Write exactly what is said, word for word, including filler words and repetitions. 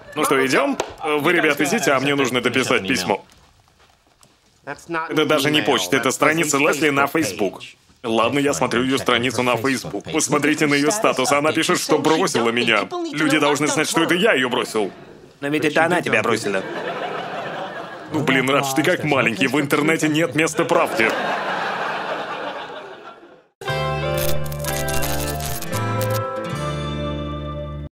Ну что, идем? Вы, ребята, идите, а мне нужно дописать письмо. Это даже не почта, это страница Лесли на Facebook. Ладно, я смотрю ее страницу на Facebook. Посмотрите на ее статус, она пишет, что бросила меня. Люди должны знать, что это я ее бросил. Но ведь это она тебя бросила. Ну блин, Радж, ты как маленький, в интернете нет места правде.